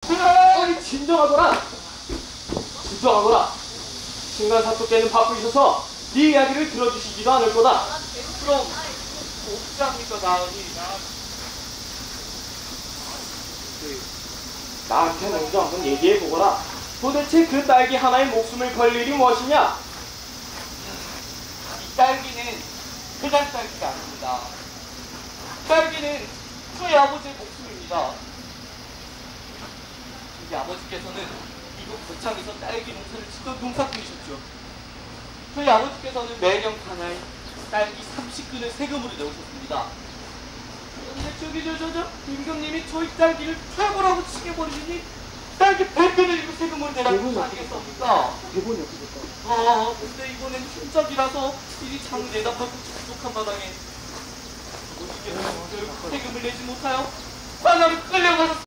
진정하거라. 진정하거라. 신간 사토께는 바쁘셔서 네 이야기를 들어주시지도 않을 거다. 그럼 어찌합니까 나으니? 나한테 먼저 한번 얘기해보거라. 도대체 그 딸기 하나의 목숨을 걸 일이 무엇이냐? 이 딸기는 그냥 딸기가 아닙니다. 딸기는 저희 아버지의 목숨입니다. 우리 아버지께서는 이곳 고창에서 딸기 농사를 짓던 농사꾼이셨죠. 저희 아버지께서는 매년 하나에 딸기 30근을 세금으로 내오셨습니다. 그런데 임금님이 저희 딸기를 최고라고 치게 버리시니 딸기 100근을 이거 세금으로 내라는 거 아니겠습니까? 대본이 없어졌다. 근데 이번엔 흉작이라서 일이 장내다 받고 부족한 마당에 아버지께서 세금을 내지 못하여 관아로 끌려가셨습니다.